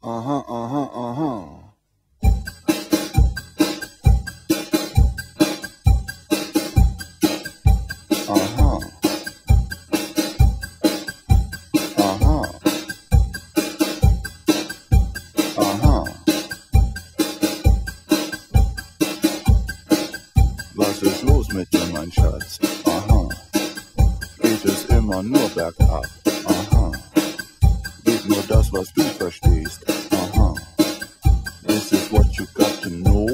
Aha, aha, aha. Aha. Aha. Aha. Was ist los mit dir, mein Schatz? Aha. Geht es immer nur bergab? Aha. Geht nur das, was du verstehst? Aha. This is what you got to know.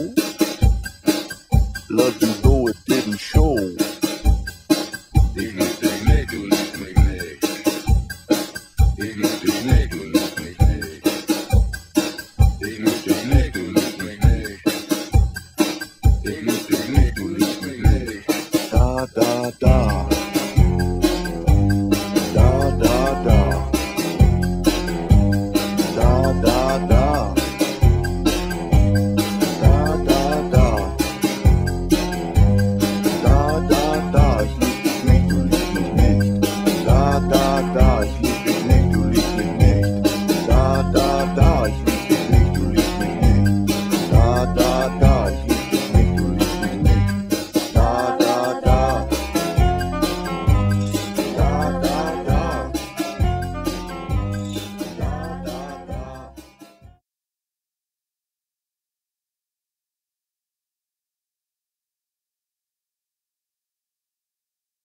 Love you though it didn't show. Ich lieb dich nicht, du liebst mich nicht. Ich lieb dich nicht, du liebst mich nicht. Ich lieb dich nicht, du liebst mich nicht. Ich lieb dich nicht, du liebst mich nicht. Da, da, da. Da, da, da. Da, da, da.